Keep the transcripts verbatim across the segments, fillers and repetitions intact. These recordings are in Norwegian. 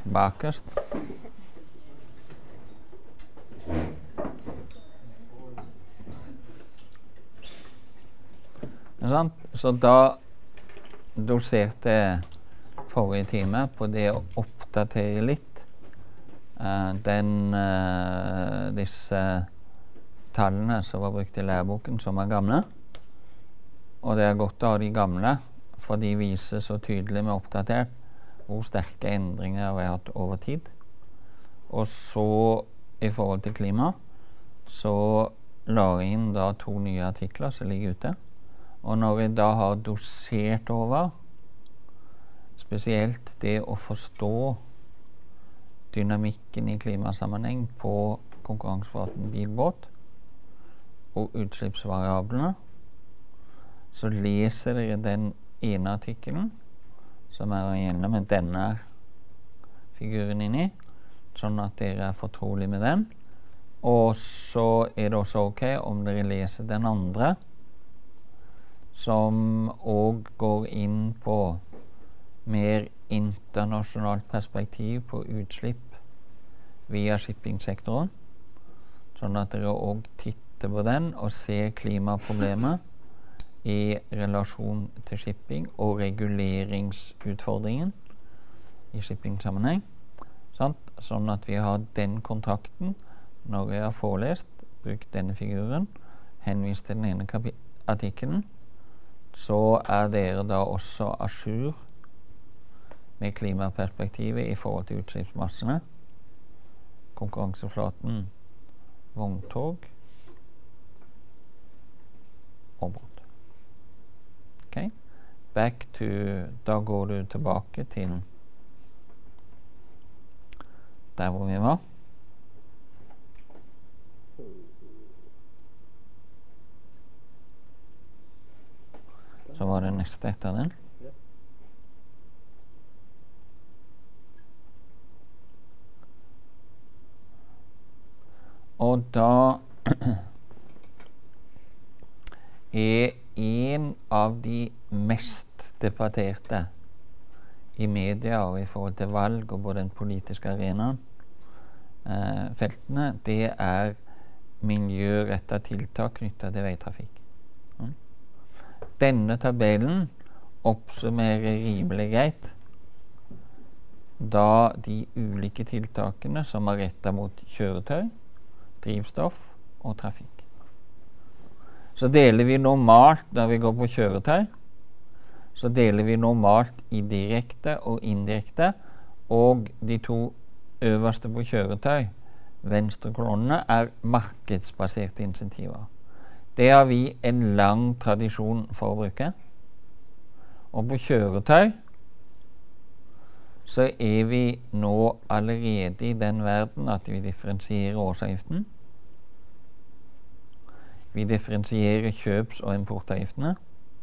bakerst. Så da doserte jeg forrige time på det å oppdatere litt uh, den, uh, disse tallene som var brukt i læreboken, som er gamle. Og det er godt å ha de gamle, for de viser så tydelig med oppdatert hvor sterke endringer vi har hatt over tid. Og så, i forhold til klima, så la jeg inn da to nye artikler som ligger ute. Og når vi da har dosert over, spesielt det å forstå dynamikken i klimasammenheng på konkurranseflaten bil-båt og utslippsvariablene, så leser dere den ene artikkelen, som er igjen med denne figuren inni, sånn at dere er fortrolig med den. Og så er det også ok om dere leser den andre, som også går inn på mer internasjonalt perspektiv på utslipp via shippingsektoren, sånn at dere også titter på den og ser klimaproblemet i relasjon til shipping og reguleringsutfordringen i shippingsammenheng, sant? Sånn at vi har den kontrakten når jeg har forelest, brukt denne figuren, henvist til den ene artikkelen, så er dere da også à jour med klimaperspektivet i forhold til utslippsmassene, konkurranseflaten, vogntog og båt. Ok? Back to, da går du tilbake til der hvor vi var. Så var det neste etter den. Og da er en av de mest debatterte i media og i forhold til valg og på den politiske arenaen, eh, feltene, det er miljørettet tiltak knyttet til veitrafikk. Denne tabellen oppsummerer rimelig greit da de ulike tiltakene som er rettet mot kjøretøy, drivstoff og trafikk. Så deler vi normalt, når vi går på kjøretøy, så deler vi normalt i direkte og indirekte, og de to øverste på kjøretøy, venstre kolonnene, er markedsbaserte insentiver. Det har vi en lang tradisjon for å bruke. Og på kjøretøy så er vi nå allerede i den verden at vi differensierer årsavgiften. Vi differensierer kjøps- og importavgiftene.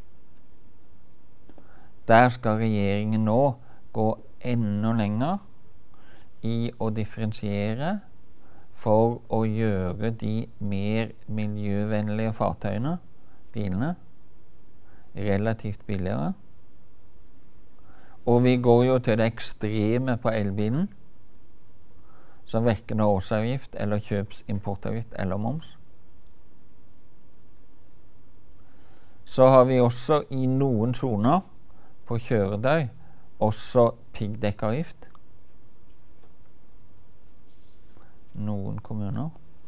Der skal regjeringen nå gå enda lenger i å differensiere for å gjøre de mer miljøvennlige fartøyene, bilene, relativt billigere. Og vi går jo til det ekstreme på elbilen, som hverken har årsavgift eller kjøps-importavgift eller moms. Så har vi også i noen soner på kjøretøy også piggdekkavgift. Noen kommuner.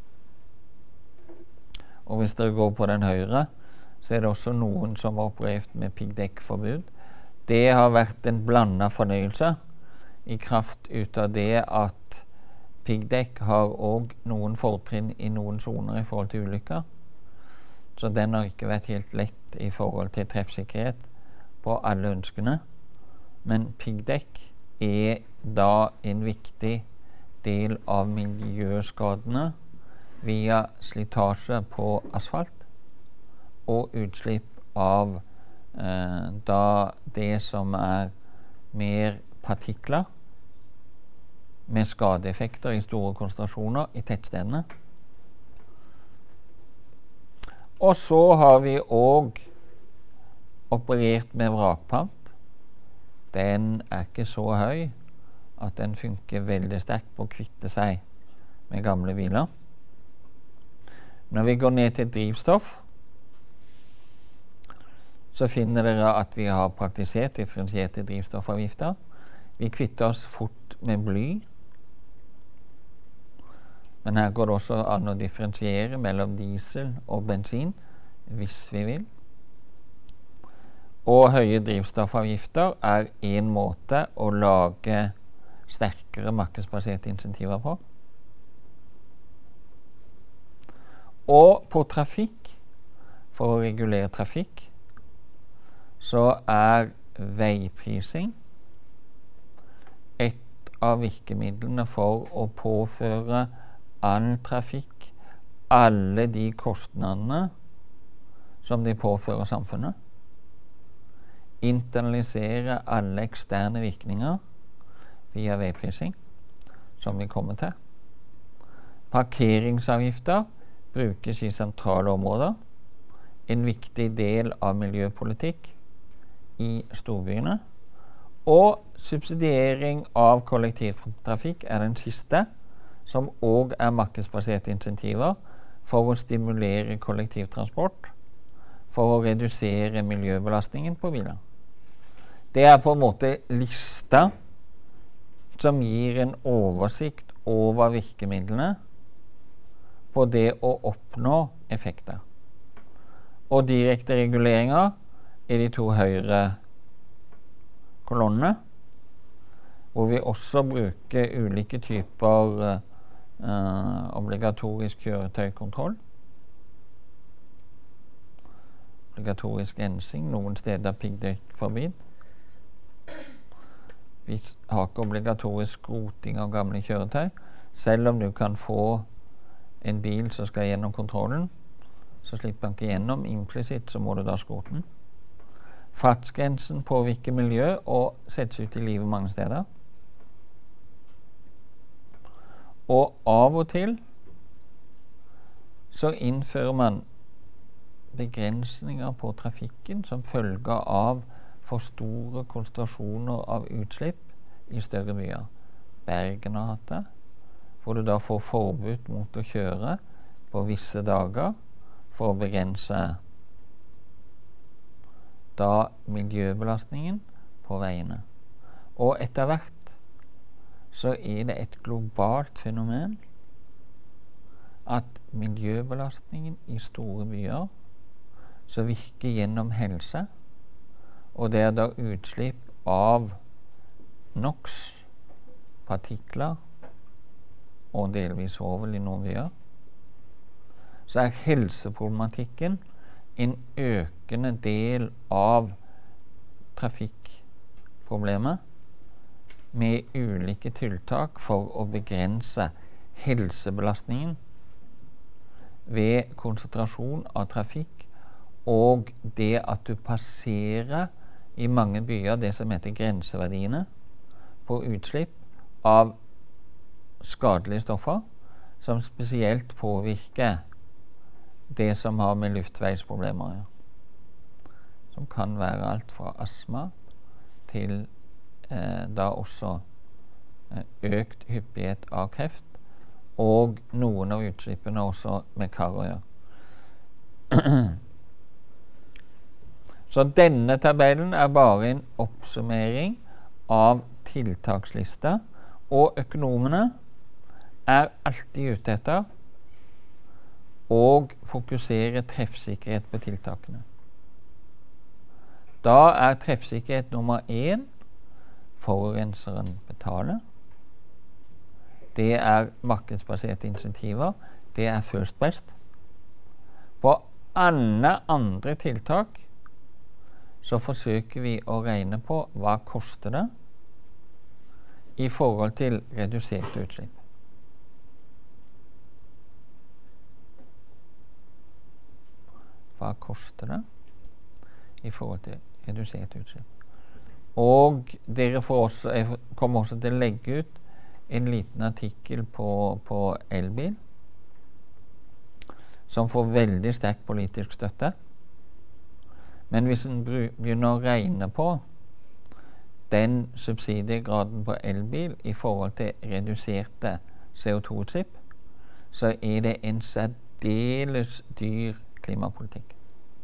Og hvis dere går på den høyre, så er det også noen som har opplevd med piggdekkforbud. Det har vært en blandet fornøyelse i kraft ut av det at piggdekk har også noen fortrinn i noen soner i forhold til ulykker. Så den har ikke vært helt lett i forhold til treffsikkerhet på alle ønskene. Men piggdekk er da en viktig del av miljøskadene via slitasje på asfalt og utslipp av eh, da det som er mer partikler med skadeeffekter i store konsentrasjoner i tettstedene. Og så har vi også operert med vrakpant. Den er ikke så høy at den funker veldig sterkt på å kvitte seg med gamle biler. Når vi går ned til drivstoff, så finner dere at vi har praktisert differensierte drivstoffavgifter. Vi kvitter oss fort med bly. Men her går det også an å differensiere mellom diesel og bensin, hvis vi vil. Og høye drivstoffavgifter er en måte å lage sterkere markedsbaserte insentiver på. Og på trafikk, for å regulere trafikk, så er veiprising et av virkemidlene for å påføre all trafikk alle de kostnadene som de påfører samfunnet. Internalisere alle eksterne virkninger via veiprising, som vi kommer til. Parkeringsavgifter brukes i sentrale områder. En viktig del av miljøpolitikk i storbyene. Og subsidiering av kollektivtrafikk er den siste, som også er markedsbaserte insentiver for å stimulere kollektivtransport, for å redusere miljøbelastningen på biler. Det er på en måte lista som gir en oversikt over virkemidlene på det å oppnå effekter. Og direkte reguleringer i de to høyre kolonnene, hvor vi også bruker ulike typer uh, obligatorisk kjøretøykontroll, obligatorisk ensing, noen steder piggdekkforbud. Vi har ikke obligatorisk skroting av gamle kjøretøy, selv om du kan få en bil som skal gjennom kontrollen, så slipper den ikke gjennom. Implisitt så må du da skrote den. Fartsgrensen påvirker miljø og settes ut i livet mange steder. Og av og til så innfører man begrensninger på trafikken som følge av for store konsentrasjoner av utslipp i større byer. Bergen har hatt det, hvor du da får forbud mot å kjøre på visse dager for å begrense da miljøbelastningen på veiene. Og etter hvert så er det et globalt fenomen at miljøbelastningen i store byer så virker gjennom helse, og det er da utslipp av NOx, partikler og delvis svovel i noen byer, så er helseproblematikken en økende del av trafikkproblemet med ulike tiltak for å begrense helsebelastningen ved konsentrasjon av trafikk og det at du passerer i mange byer det som heter grenseverdiene på utslipp av skadelige stoffer som spesielt påvirker det som har med luftveisproblemer å gjøre. Som kan være alt fra astma til eh, da også eh, økt hyppighet av kreft, og noen av utslippene også med kar å gjøre. Så denne tabellen er bare en oppsummering av tiltakslista, og økonomene er alltid ute etter og fokusere treffsikkerhet på tiltakene. Da er treffsikkerhet nummer én forurenseren betaler. Det er markedsbaserte insentiver. Det er first best. På alle andre tiltak så forsøker vi å regne på hva koster det i forhold til reduserte utslipp. Hva koster det i forhold til reduserte utslipp? Og dere får også, jeg kommer også til å legge ut en liten artikkel på, på elbil som får veldig sterk politisk støtte. Men hvis en begynner å regne på den subsidiegraden på elbil i forhold til reduserte C O to utslipp, så er det en særdeles dyr klimapolitikk.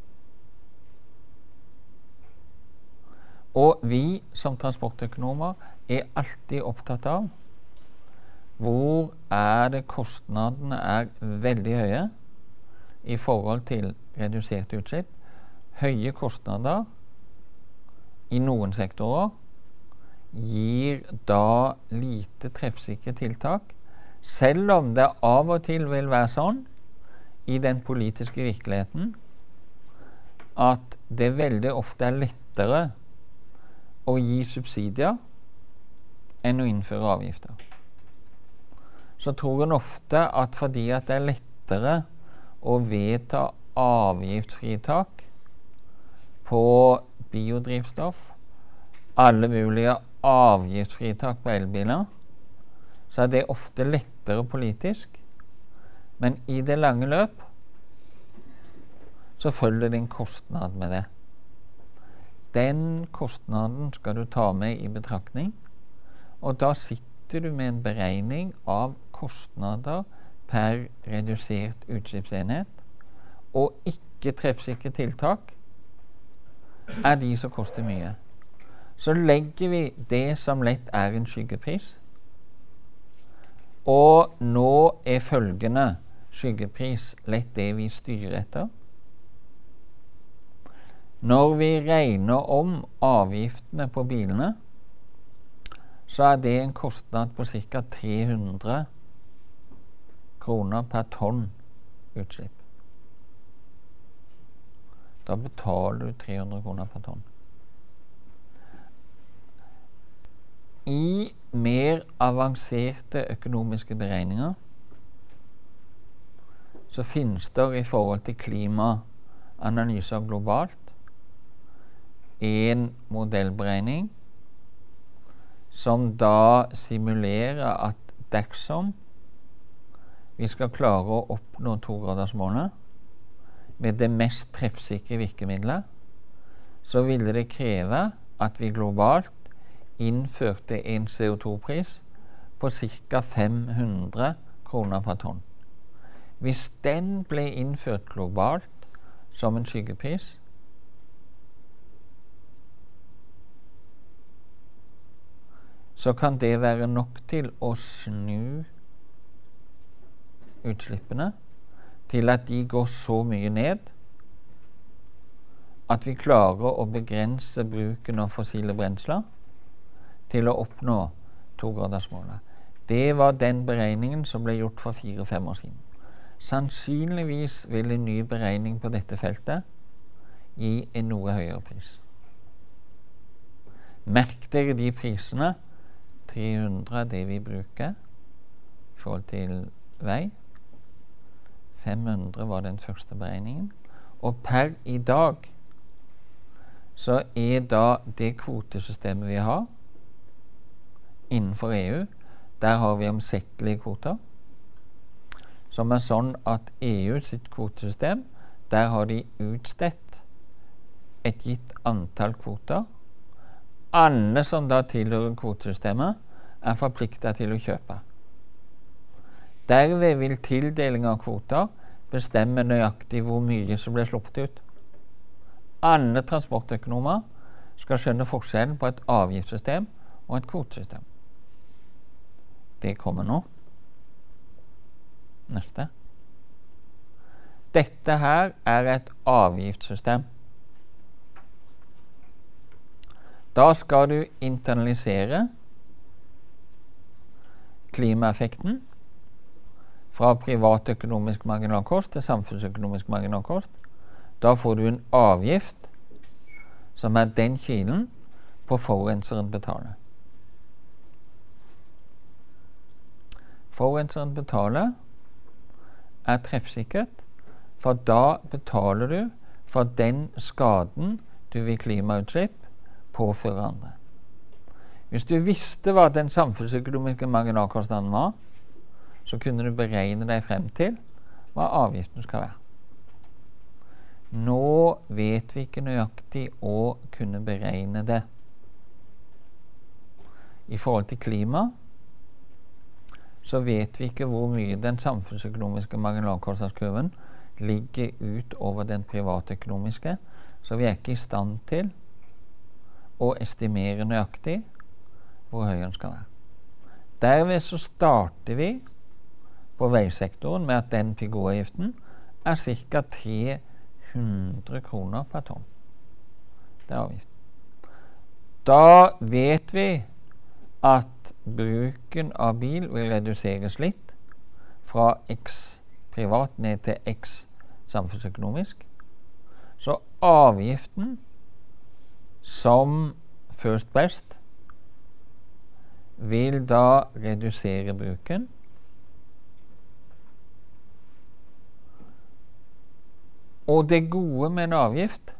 Og vi som transportøkonomer er alltid opptatt av hvor er det kostnadene er veldig høye i forhold til reduserte utslipp. Høye kostnader i noen sektorer gir da lite treffsikre tiltak, selv om det av og til vil være sånn i den politiske virkeligheten at det veldig ofte er lettere å gi subsidier enn å innføre avgifter. Så tror en ofte at fordi at det er lettere å vedta avgiftsfritak på biodrivstoff, alle mulige avgiftsfritak på elbiler, så er det ofte lettere politisk, men i det lange løp så følger det en kostnad med det. Den kostnaden skal du ta med i betraktning, og da sitter du med en beregning av kostnader per redusert utslippsenhet, og ikke treffsikre tiltak er de som koster mye. Så legger vi det som lett er en skyggepris, og nå er følgende skyggepris lett det vi styrer etter. Når vi regner om avgiftene på bilene, så er det en kostnad på ca. tre hundre kroner per tonn utslipp. Da betaler du tre hundre kroner per tonn. I mer avanserte økonomiske beregninger så finnes det i forhold til klimaanalyser globalt en modellberegning som da simulerer at dersom vi skal klare å oppnå togradersmålet med det mest treffsikre virkemidlet, så ville det kreve at vi globalt innførte en C O to pris på ca. fem hundre kroner per tonn. Hvis den ble innført globalt som en skyggepris, så kan det være nok til å snu utslippene til at de går så mye ned at vi klarer å begrense bruken av fossile brensler til å oppnå togradersmålet. Det var den beregningen som ble gjort for fire-fem år siden. Sannsynligvis vil en ny beregning på dette feltet gi en noe høyere pris. Merk dere de prisene. tre hundre er det vi bruker i forhold til vei. fem hundre var den første beregningen. Og per i dag så er da det kvotesystemet vi har innenfor E U, der har vi omsettelige kvoter, som er sånn at E U sitt kvotesystem, der har de utstedt et gitt antall kvoter. Alle som da tilhører kvotesystemet, er forpliktet til å kjøpe. Derved vil tildeling av kvoter bestemme nøyaktig hvor mye som blir sluppet ut. Alle transportøkonomer skal skjønne forskjellen på et avgiftssystem og et kvotesystem. Det kommer nå. Neste. Dette her er et avgiftssystem. Da skal du internalisere klimaeffekten fra privatøkonomisk marginalkost til samfunnsøkonomisk marginalkost. Da får du en avgift som er den kilen på forurenseren betaler. Forurenseren betaler er treffsikkert, for da betaler du for den skaden du ved klimautslipp påføre andre. Hvis du visste hva den samfunnsøkonomiske marginalkostnaden var, så kunne du beregne deg frem til hva avgiften skal være. Nå vet vi ikke nøyaktig å kunne beregne det. i forhold til klima, så vet vi ikke hvor mye den samfunnsøkonomiske marginalkostnadskurven ligger ut over den privatøkonomiske, så vi er ikke i stand til å estimere nøyaktig hvor høy den skal være. Derved så starter vi på veisektoren med at den Figo-avgiften er ca. tre hundre kroner per tonn. Det er avgiften. Da vet vi at bruken av bil vil reduseres litt fra X privat ned til X samfunnsøkonomisk. Så avgiften som First Best vil da redusere bruken og det gode med en avgift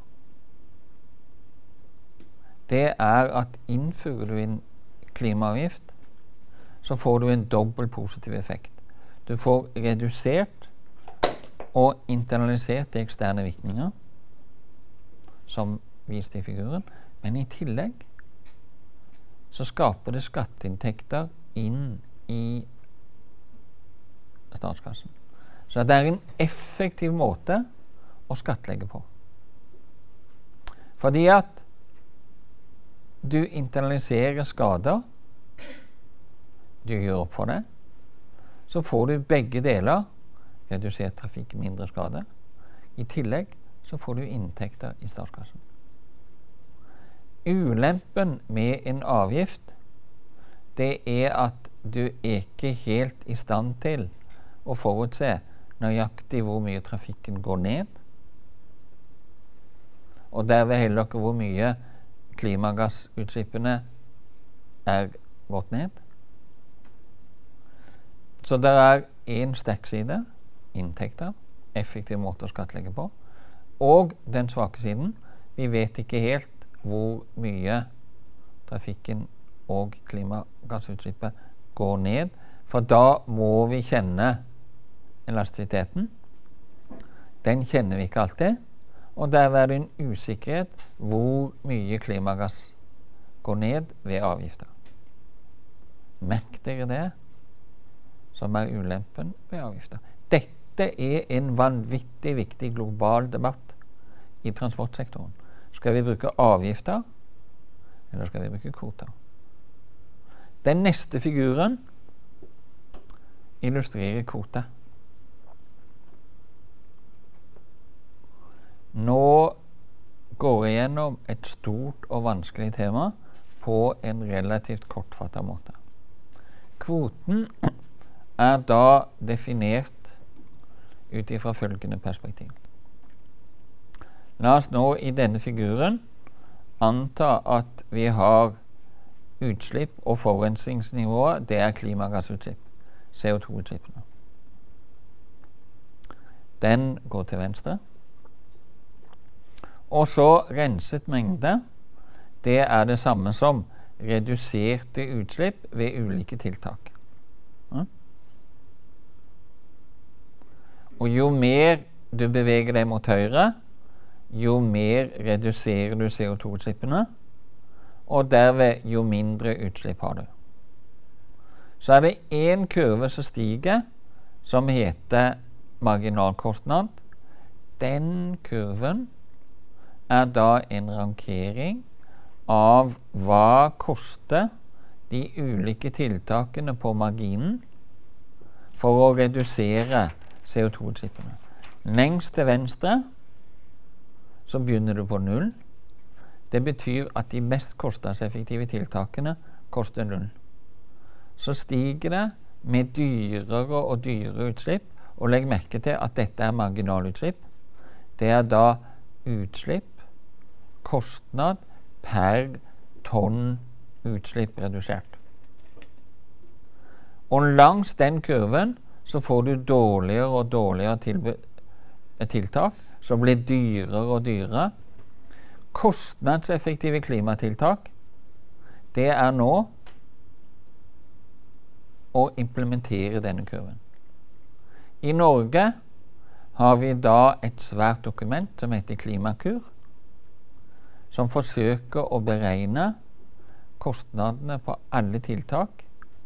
det er at innfører du en klimaavgift så får du en dobbel positiv effekt. Du får redusert og internalisert de eksterne virkninger som vist i figuren, men i tillegg så skaper det skatteinntekter inn i statskassen. Så det er en effektiv måte å skattlegge på. Fordi at du internaliserer skader, du gjør opp for det, så får du begge deler, redusert trafikk, mindre skade. I tillegg så får du inntekter i statskassen. Ulempen med en avgift, det er at du er ikke helt i stand til å forutse nøyaktig hvor mye trafikken går ned, og derved heller ikke hvor mye klimagassutslippene er gått ned. Så det er en sterk side, inntekter, effektiv måte å skattlegge på, og den svake siden, vi vet ikke helt hvor mye trafikken og klimagassutslippet går ned, for da må vi kjenne elastisiteten. Den kjenner vi ikke alltid, og der er det en usikkerhet hvor mye klimagass går ned ved avgifter. Merk dere det som er ulempen ved avgifter. Dette er en vanvittig viktig global debatt i transportsektoren. Skal vi bruke avgifter, eller skal vi bruke kvoter? Den neste figuren illustrerer kvoter. Nå går jeg gjennom et stort og vanskelig tema på en relativt kortfattet måte. Kvoten er da definert ut ifra følgende perspektiv. La oss nå i denne figuren anta at vi har utslipp og forurensningsnivået, det er klimagassutslipp, C O to utslippene. Den går til venstre. Og så renset mengde, det er det samme som reduserte utslipp ved ulike tiltak. Mm? Og jo mer du beveger deg mot høyre, jo mer reduserer du C O to utslippene, og derved jo mindre utslipp har du. Så er det en kurve som stiger, som heter marginalkostnad. Den kurven er da en rankering av hva koster de ulike tiltakene på marginen for å redusere C O to utslippene. Lengst til venstre så begynner du på null. Det betyr at de mest kostnadseffektive tiltakene koster null. Så stiger det med dyrere og dyrere utslipp, og legg merke til at dette er marginalutslipp. Det er da utslipp, kostnad per tonn utslipp redusert. Og langs den kurven så får du dårligere og dårligere tiltak, som blir dyrere og dyrere. Kostnadseffektive klimatiltak, det er nå å implementere denne kurven. I Norge har vi da et svært dokument som heter Klimakur, som forsøker å beregne kostnadene på alle tiltak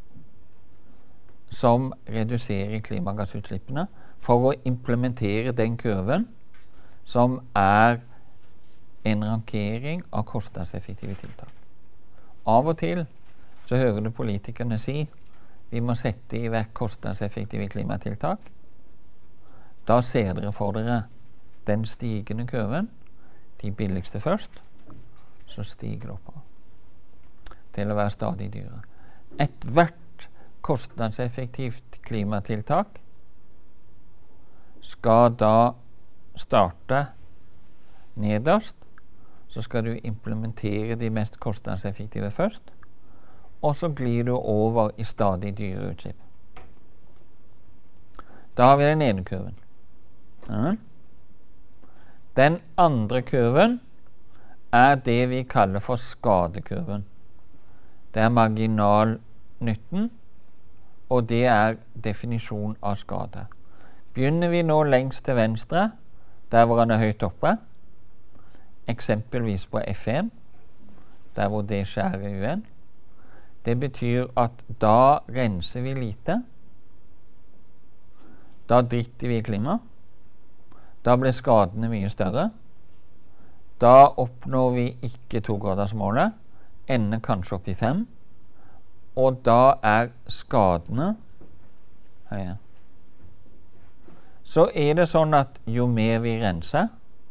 som reduserer klimagassutslippene, for å implementere den kurven som er en rankering av kostnadseffektive tiltak. Av og til så hører du politikerne si vi må sette i verk kostnadseffektive klimatiltak. Da ser dere for dere den stigende kurven, de billigste først, så stiger det oppover til å være stadig dyrere. Et hvert kostnadseffektivt klimatiltak skal da starte nederst, så skal du implementere de mest kostnadseffektive først, og så glir du over i stadig dyre utslipp. Da har vi den ene kurven. Ja. Den andre kurven er det vi kaller for skadekurven. Det er marginalnytten, og det er definisjon av skade. Begynner vi nå lengst til venstre, der hvor han er høyt oppe, eksempelvis på F en, der hvor det skjærer U en, det betyr at da renser vi lite, da dritter vi klima, da blir skadene mye større, da oppnår vi ikke togradersmålet, ender kanskje opp i fem, og da er skadene høye. Så er det sånn at jo mer vi renser,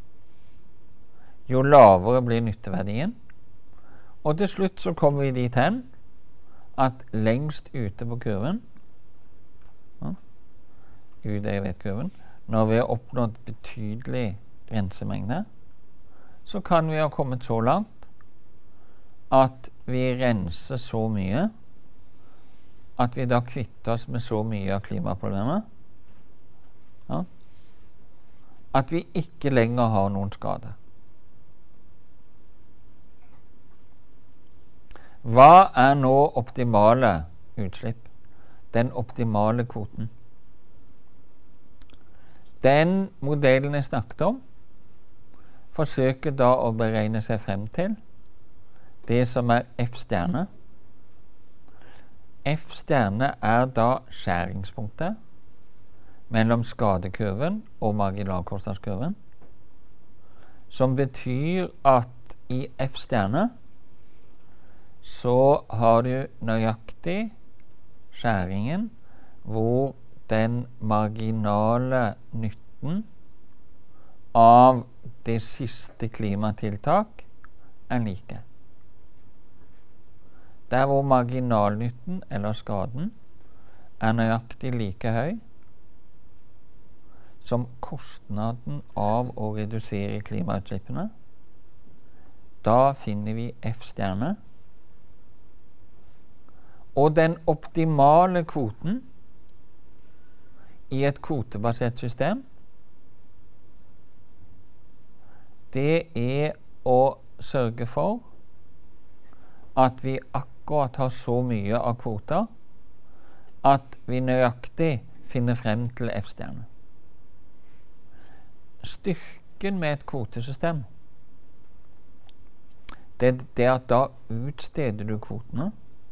jo lavere blir nytteverdien, og til slutt så kommer vi dit hen at lengst ute på kurven, ja, U D V-kurven, når vi har oppnådd betydelig rensemengde, så kan vi ha kommet så langt at vi renser så mye at vi da kvitter oss med så mye av klimaproblemet, ja, at vi ikke lenger har noen skade. Hva er nå optimale utslipp? Den optimale kvoten. Den modellen jeg snakket om, forsøker da å beregne seg frem til det som er F-stjerne. F-stjerne er da skjæringspunktet mellom skadekurven og marginalkostnadskurven, som betyr at i F-stjerne så har du nøyaktig skjæringen hvor den marginale nytten av det siste klimatiltak er like. Der hvor marginalnytten eller skaden er nøyaktig like høy som kostnaden av å redusere klimautslippene, da finner vi F-stjerne. Og den optimale kvoten i et kvotebasert system, det er å sørge for at vi akkurat har så mye av kvoter at vi nøyaktig finner frem til F-stjerne. Styrken med et kvotesystem, det er det at da utsteder du kvotene,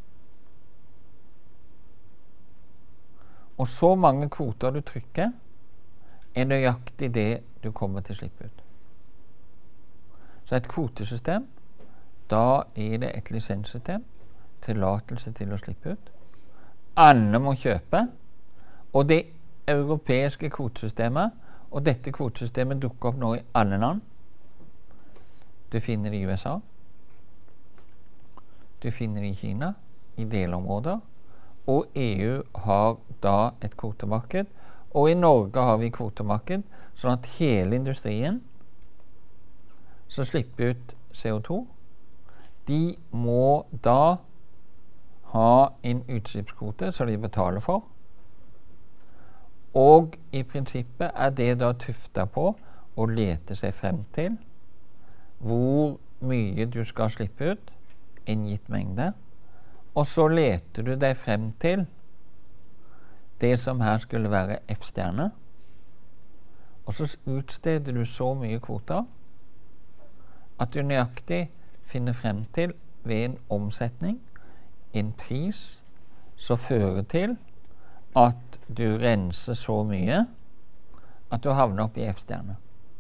og så mange kvoter du trykker, er nøyaktig det du kommer til å slippe ut. Så et kvotesystem, da er det et lisenssystem, tillatelse til å slippe ut. Alle må kjøpe, og det europeiske kvotesystemet, og dette kvotesystemet dukker opp nå i alle land. Du finner det i U S A, du finner det i Kina, i delområder, og E U har da et kvotemarked, og i Norge har vi kvotemarked, sånn at hele industrien som slipper ut C O to, de må da ha en utslippskvote som de betaler for, og i prinsippet er det da tuftet på å lete seg frem til hvor mye du skal slippe ut, en gitt mengde, og så leter du deg frem til det som her skulle være F-stjerne, og så utsteder du så mye kvoter at du nøyaktig finner frem til ved en omsetning, en pris, som fører til at du renser så mye at du havner opp i F-stjerne.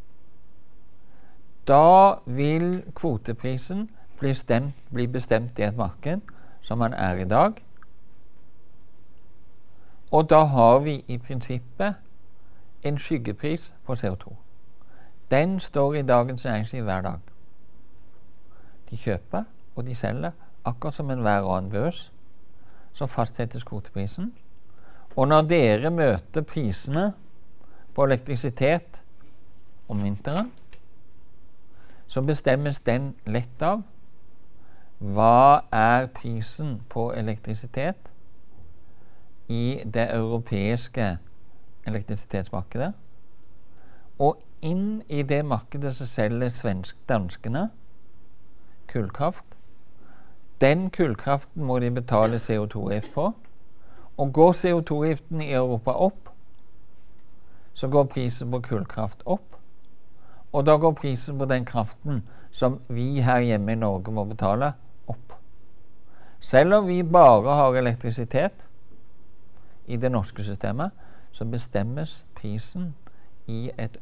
Da vil kvoteprisen bli, stemt, bli bestemt i et marked som man er i dag. Og da har vi i prinsippet en skyggepris på C O to. Den står i Dagens Næringsliv hver dag. De kjøper og de selger, akkurat som en hver annen børs, så fastsettes kvoteprisen. Og når dere møter prisene på elektrisitet om vinteren, så bestemmes den lett av hva er prisen på elektrisitet i det europeiske elektrisitetsmarkedet. Og inn i det markedet så selger svensk-danskene kullkraft. Den kullkraften må de betale C O to-avgift på. Og går C O to-avgiften i Europa opp, så går prisen på kullkraft opp. Og da går prisen på den kraften som vi her hjemme i Norge må betale, opp. Selv om vi bare har elektrisitet i det norske systemet, så bestemmes prisen i et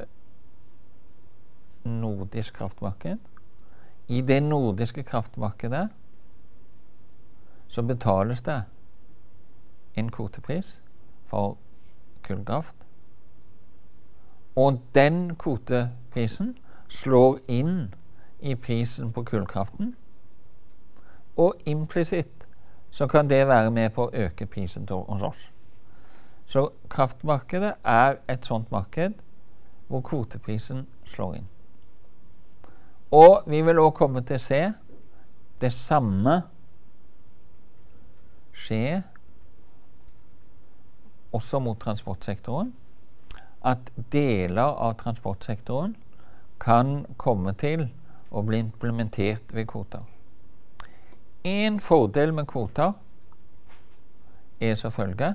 nordisk kraftmarked. I det nordiske kraftmarkedet så betales det en kvotepris for kullkraft. Og den kvoteprisen slår inn i prisen på kullkraften, og implisitt så kan det være med på å øke prisen til hos oss. Så kraftmarkedet er et sånt marked hvor kvoteprisen slår inn. Og vi vil også komme til å se det samme skje også mot transportsektoren, at deler av transportsektoren kan komme til å bli implementert ved kvoter. En fordel med kvoter er selvfølgelig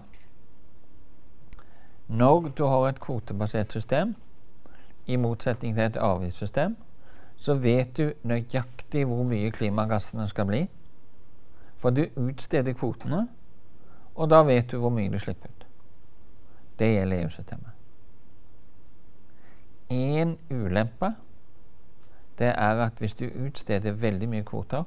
når du har et kvotebasert system, i motsetning til et avgiftssystem, så vet du nøyaktig hvor mye klimagassene skal bli. For du utsteder kvotene, og da vet du hvor mye du slipper ut. Det gjelder E U-systemet. En ulempe, det er at hvis du utsteder veldig mye kvoter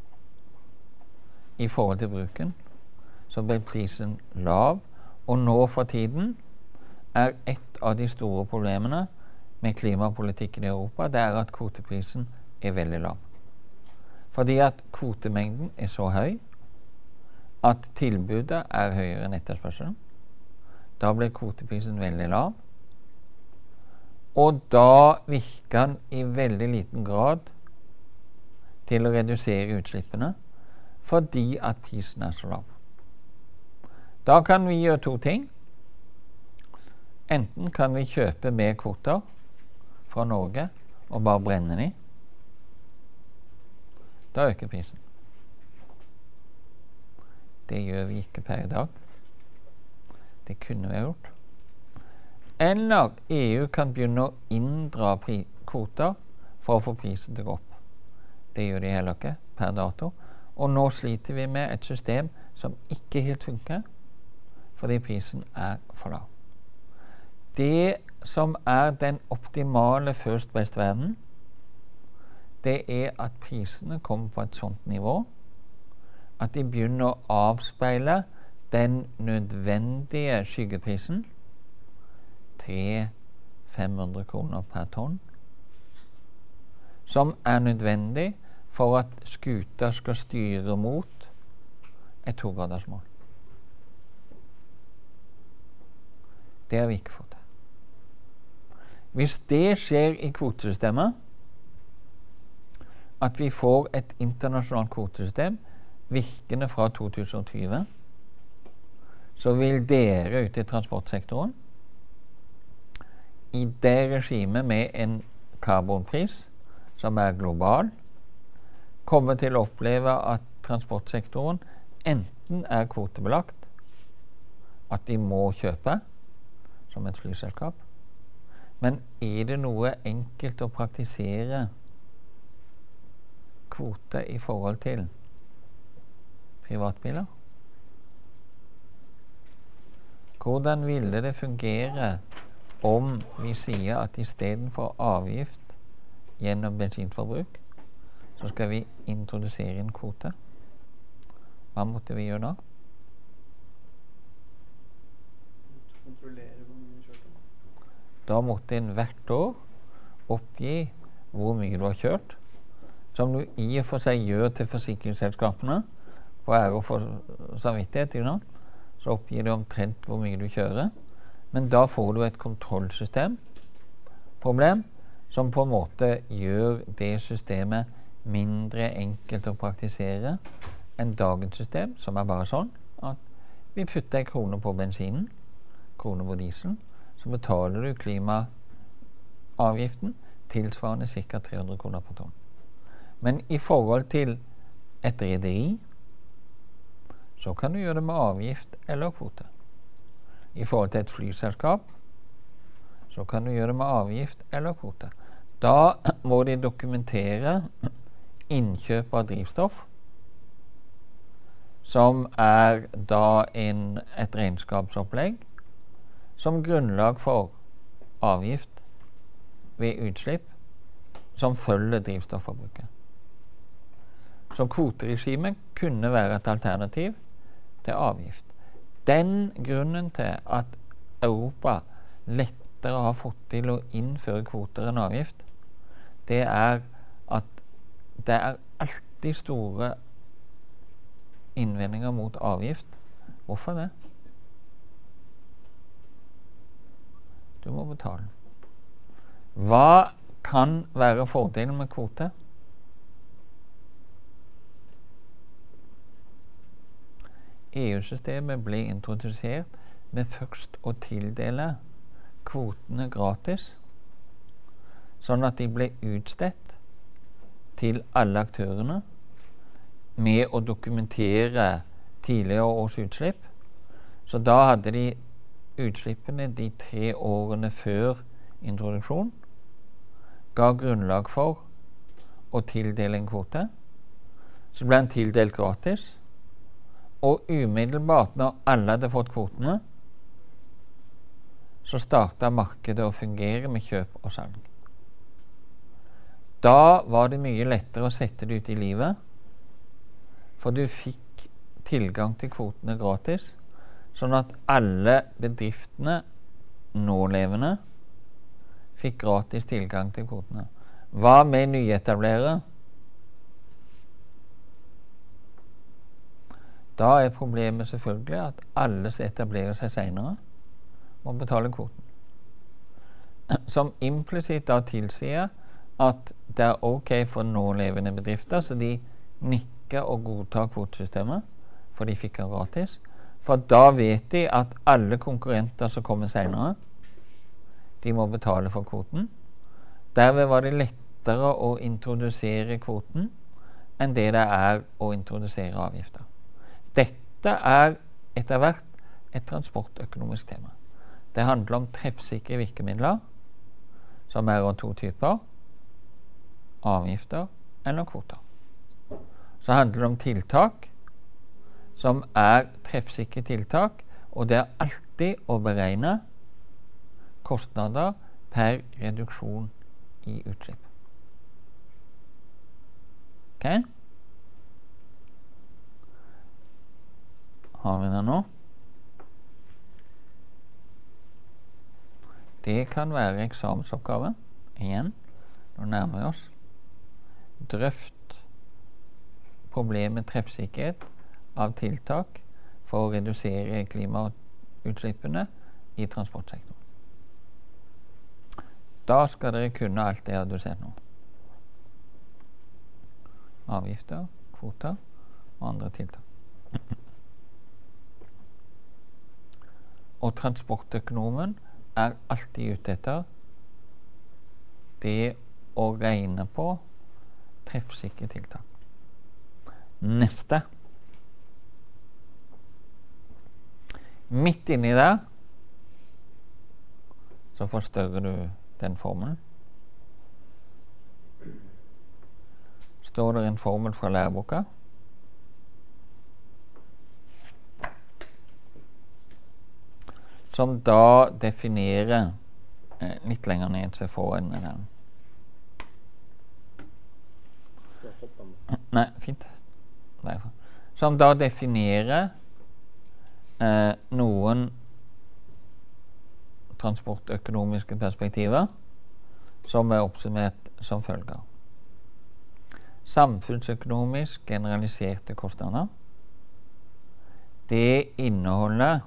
i forhold til bruken, så blir prisen lav, og nå for tiden er et av de store problemene med klimapolitikken i Europa, det er at kvoteprisen er veldig lav. Fordi at kvotemengden er så høy at tilbudet er høyere enn etterspørselen. Da blir kvoteprisen veldig lav. Og da virker den i veldig liten grad til å redusere utslippene, fordi at prisen er så lav. Da kan vi gjøre to ting. Enten kan vi kjøpe mer kvoter fra Norge og bare brenne de. Da øker prisen. Det gjør vi ikke per i dag. Det kunne vi ha gjort. Eller E U kan begynne å inndra kvoter for å få prisen til å gå opp. Det gjør de heller ikke per dato. Og nå sliter vi med et system som ikke helt funker, fordi prisen er for lav. Det som er den optimale first best-verden, det er at prisene kommer på et sånt nivå at de begynner å avspeile den nødvendige skyggeprisen, tre til fem hundre kroner per tonn, som er nødvendig for at skuta skal styre mot et togradersmål. Det har vi ikke fått til. Hvis det skjer i kvotesystemet, at vi får et internasjonalt kvotesystem virkende fra to tusen og tyve, så vil dere ute i transportsektoren, i det regimet med en karbonpris som er global, komme til å oppleve at transportsektoren enten er kvotebelagt, at de må kjøpe som et flyselskap, men er det noe enkelt å praktisere kvote i forhold til privatbiler? Hvordan ville det fungere om vi sier at istedenfor avgift gjennom bensinforbruk, så skal vi introdusere en kvote? Hva måtte vi gjøre da? Kontrollere hvor mye du kjørte. Da måtte en hvert år oppgi hvor mye du har kjørt, som du i og for seg gjør til forsikringsselskapene, på ære og for samvittighet, you know? Så oppgir du omtrent hvor mye du kjører, men da får du et kontrollsystem, problem, som på en måte gjør det systemet mindre enkelt å praktisere enn dagens system, som er bare sånn at vi putter en krone på bensinen, krone på dieselen, så betaler du klimaavgiften tilsvarende ca. tre hundre kroner på tonn. Men i forhold til et rederi, så kan du gjøre det med avgift eller kvote. I forhold til et flyselskap, så kan du gjøre det med avgift eller kvote. Da må de dokumentere innkjøp av drivstoff, som er da en, et regnskapsopplegg, som grunnlag for avgift ved utslipp, som følger drivstofforbruket. Så kvoteregimet kunne være et alternativ til avgift. Den grunnen til at Europa lettere har fått til å innføre kvoter enn avgift, det er at det er alltid store innvendinger mot avgift. Hvorfor det? Du må betale. Hva kan være fordelen med kvote? E U-systemet ble introdusert med først å tildele kvotene gratis, sånn at de ble utstedt til alle aktørene med å dokumentere tidligere års utslipp. Så da hadde de utslippene de tre årene før introduksjon, ga grunnlag for å tildele en kvote. Så ble den tildelt gratis, og umiddelbart når alle hadde fått kvotene, så startet markedet å fungere med kjøp og salg. Da var det mye lettere å sette det ut i livet, for du fikk tilgang til kvotene gratis, sånn at alle bedriftene, nålevende, fikk gratis tilgang til kvotene. Hva med nyetablerere? Da er problemet selvfølgelig at alle som etablerer seg senere, må betale kvoten. Som implisitt da tilsier at det er ok for nålevende bedrifter, så de nikker og godtar kvotesystemet, for de fikk det gratis. For da vet de at alle konkurrenter som kommer senere, de må betale for kvoten. Derved var det lettere å introdusere kvoten enn det det er å introdusere avgifter. Dette er etter hvert et transportøkonomisk tema. Det handler om treffsikre virkemidler, som er av to typer, avgifter eller kvoter. Så handler det om tiltak, som er treffsikre tiltak, og det er alltid å beregne kostnader per reduksjon i utslipp. Ok? Har vi det nå? Det kan være eksamensoppgave. Igjen, nå nærmer vi oss. Drøft problemet treffsikkerhet av tiltak for å redusere klimautslippene i transportsektoren. Da skal dere kunne alt det du ser nå. Avgifter, kvoter og andre tiltak. Og transportøkonomen er alltid ute etter det å regne på treffsikre tiltak. Neste. Midt inni der så forstørrer du den formelen. Står det en formel fra læreboka. som da definerer eh, litt lenger ned, så jeg får en den. Nei, fint. Derfor. Som da definerer eh, noen transportøkonomiske perspektiver som er oppsummert som følger. Samfunnsøkonomisk generaliserte kostnader. Det inneholder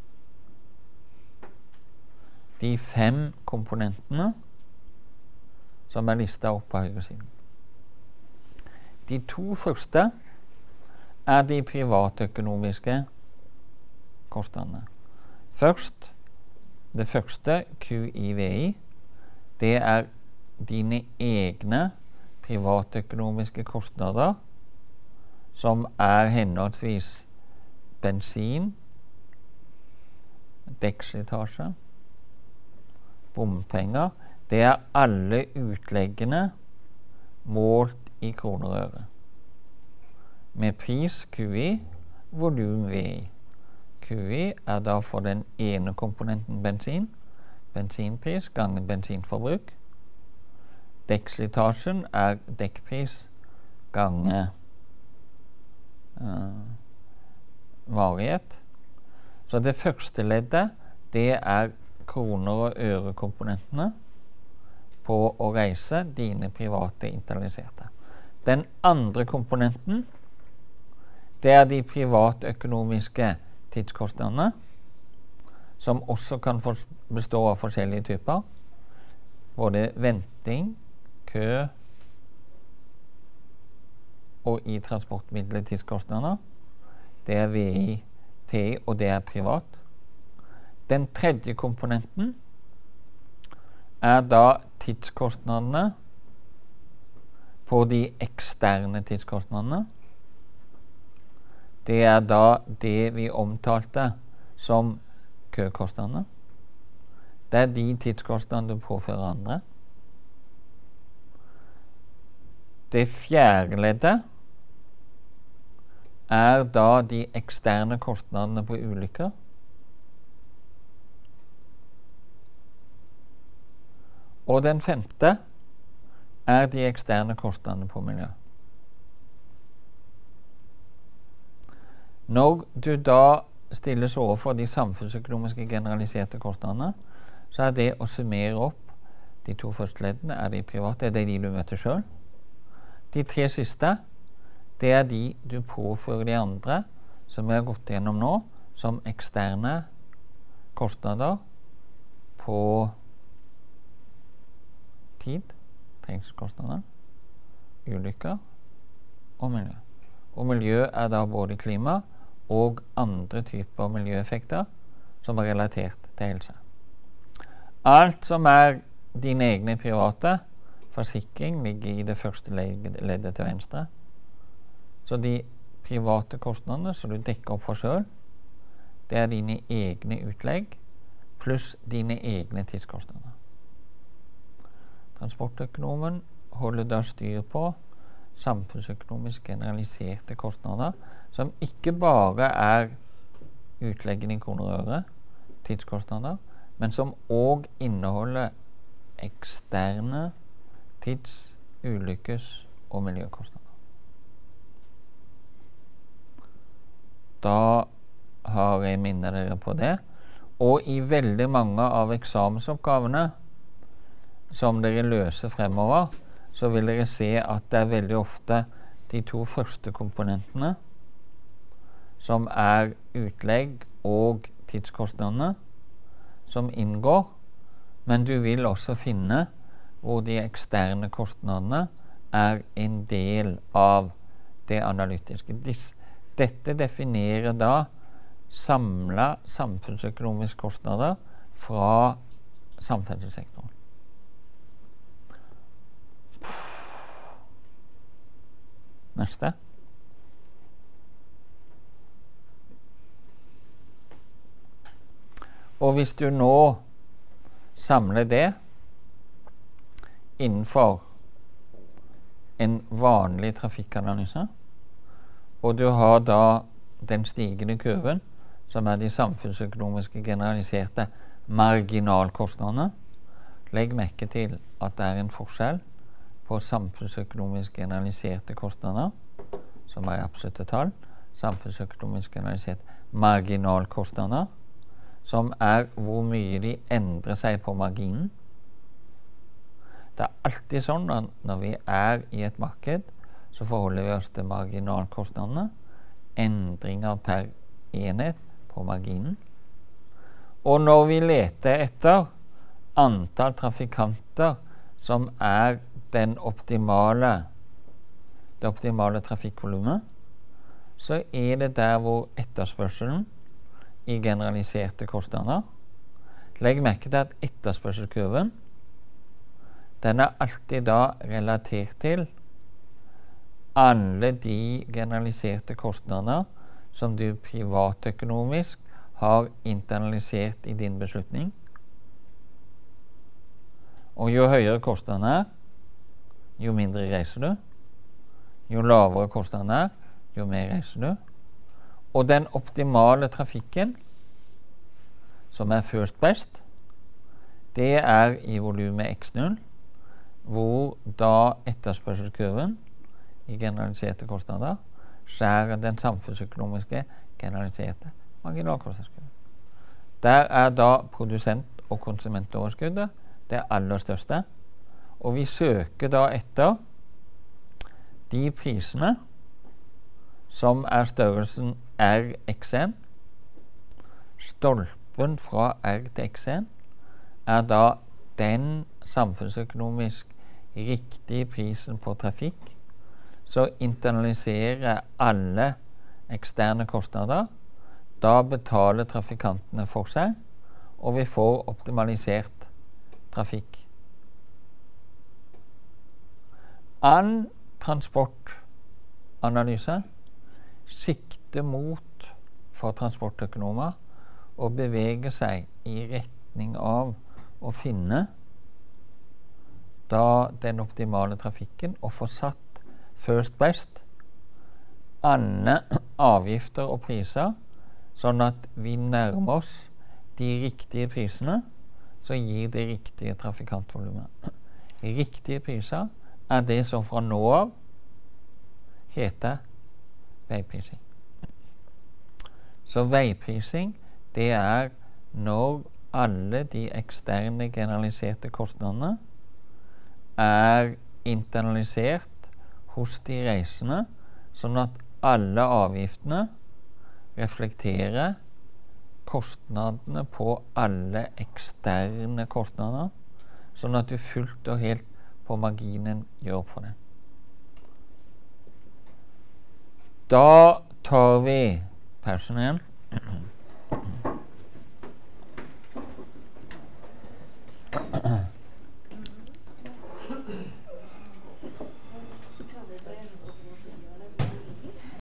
de fem komponentene som er listet opp på høyre siden. De to første er de privatøkonomiske kostnadene. Først, det første, Q I V I, det er dine egne privatøkonomiske kostnader, som er henholdsvis bensin, dekkslitasje, bompenger. Det er alle utleggene målt i kroner og øre. Med pris Q I, volum V I. Q I er da for den ene komponenten bensin, bensinpris ganger bensinforbruk. Dekkslitasjen er dekkpris ganger uh, varighet. Så det første leddet, det er kroner og øre-komponentene på å reise dine private internaliserte. Den andre komponenten, det er de privatøkonomiske tidskostnadene, som også kan bestå av forskjellige typer. Både venting, kø og i transportmiddelet tidskostnader. Det er V I, T I, og det er privat. Den tredje komponenten er da tidskostnadene på de eksterne tidskostnadene. Det er da det vi omtalte som køkostnadene. Det er de tidskostnadene du påfører andre. Det fjerde leddet er da de eksterne kostnadene på ulykker. Og den femte er de eksterne kostnadene på miljø. Når du da stilles overfor de samfunnsøkonomiske generaliserte kostnadene, så er det å summere opp de to første leddene, er de private, det er de du møter selv. De tre siste, det er de du påfører de andre, som vi har gått gjennom nå, som eksterne kostnader på tid, trengselskostnader, ulykker og miljø. Og miljø er da både klima og andre typer miljøeffekter som er relatert til helse. Alt som er dine egne private, forsikring ligger i det første leddet til venstre. Så de private kostnadene som du dekker opp for selv, det er dine egne utlegg pluss dine egne tidskostnader. Transportøkonomen holder da styr på samfunnsøkonomisk generaliserte kostnader, som ikke bare er utleggene i kroner og øre, tidskostnader, men som også inneholder eksterne tids-, ulykkes- og miljøkostnader. Da har jeg minnet dere på det. Og i veldig mange av eksamensoppgavene som dere løser fremover, så vil dere se at det er veldig ofte de to første komponentene som er utlegg og tidskostnadene som inngår, men du vil også finne hvor de eksterne kostnadene er en del av det analytiske. Dette definerer da samlet samfunnsøkonomiske kostnader fra samferdselssektoren. Neste. Og hvis du nå samler det innenfor en vanlig trafikkanalyse, og du har da den stigende kurven som er de samfunnsøkonomiske generaliserte marginalkostnadene. Legg merke til at det er en forskjell på samfunnsøkonomisk generaliserte kostnader, som er absolutte tall, samfunnsøkonomisk generaliserte marginalkostnader, som er hvor mye de endrer seg på marginen. Det er alltid sånn at når vi er i et marked, så forholder vi oss til marginalkostnadene, endringer per enhet på marginen. Og når vi leter etter antall trafikanter som er den optimale, det optimale trafikkvolumet, så er det der hvor etterspørselen i generaliserte kostnader. Legg merke til at etterspørselskurven, den er alltid da relatert til alle de generaliserte kostnader som du privatøkonomisk har internalisert i din beslutning. Og jo høyere kostnaden er, jo mindre reiser du. Jo lavere kostnaden er, jo mer reiser du. Og den optimale trafikken, som er first best, det er i volumet x null, hvor da etterspørselskurven i generaliserte kostnader skjærer den samfunnsøkonomiske generaliserte marginalkostnadskurven. Der er da produsent- og konsumentoverskuddet det aller største, og vi søker da etter de prisene som er størrelsen R x en. Stolpen fra R til x en er da den samfunnsøkonomisk riktige prisen på trafikk, så internaliserer alle eksterne kostnader. Da betaler trafikantene for seg, og vi får optimalisert trafikk. All transportanalyse sikter mot for transportøkonomer å bevege seg i retning av å finne da den optimale trafikken og få satt first best alle avgifter og priser, sånn at vi nærmer oss de riktige prisene, så gir det riktige trafikantvolumet. Riktige priser er det som fra nå av heter veiprising. Så veiprising, det er når alle de eksterne generaliserte kostnadene er internalisert hos de reisende, sånn at alle avgiftene reflekterer kostnadene på alle eksterne kostnader, sånn at du fullt og helt på marginen gjør opp for det. Da tar vi pausen igjen.